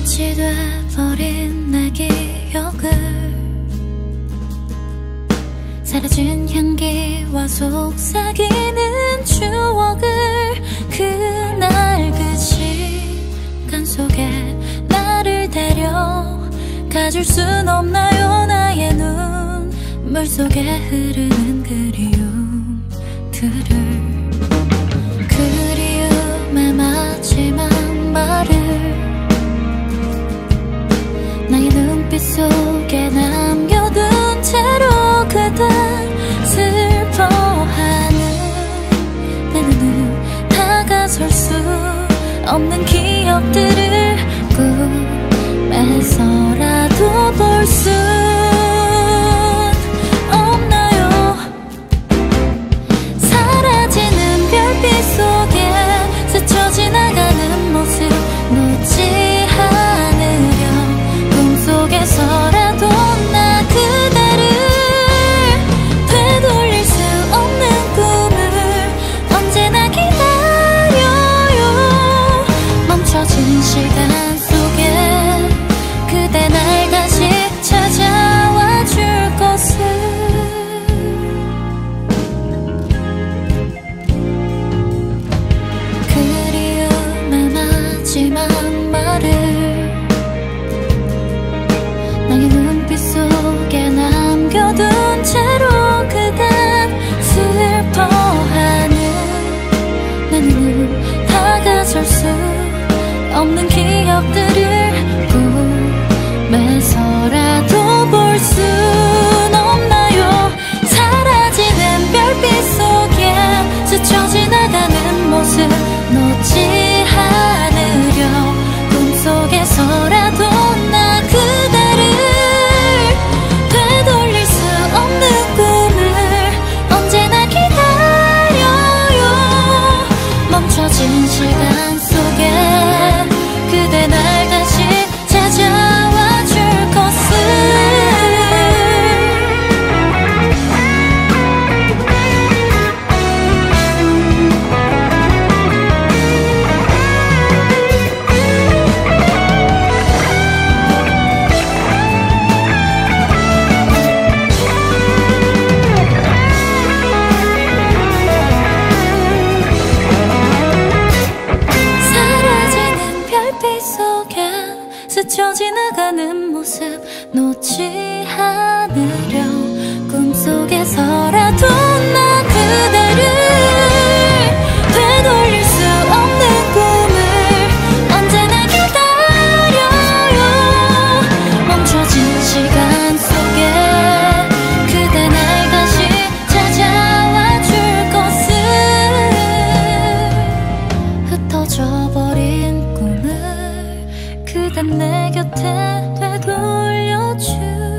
빛이 돼버린 내 기억을 사라진 향기와 속삭이는 추억을 그날 그 시간 속에 나를 데려가줄 순 없나요? 나의 눈물 속에 흐르는 그리움들을 그리움의 마지막 말을 나의 눈빛 속에 남겨둔 채로 그댈 슬퍼하는 내 눈은 다가설 수 없는 기억들을 꿈에서라도 볼 수 없나요? 사라지는 별빛 속에 스쳐 지나가는 모습 놓지 않으려 꿈속에서라도 나 그대를 되돌릴 수 없는 꿈을 언제나 기다려요. 멈춰진 시간 속에 그대 날 다시 찾아와 줄 것을 그리움의 마지막 말을 나의 눈빛 속에 남겨둔 채로 그댄 슬퍼하는 내 눈은 다가설 수 없는 기억들을 꿈에서라도 볼 순 없나요? 사라지는 별빛 속에 스쳐 지나가는 모습 놓지 않으려 꿈속에서라도 나 그대를 되돌릴 수 없는 꿈을 언제나 기다려요. 멈춰진 시간 속에 그대 날 다시 찾아와 줄 것을 스쳐 지나가는 모습 놓지 않으려 꿈속에서라도 나 그대를 되돌릴 수 없는 꿈을 언제나 기다려요. 멈춰진 시간 속에 그대 날 다시 찾아와 줄 것을 흩어져 버린 꿈을 그댄 내 곁에 되돌려줄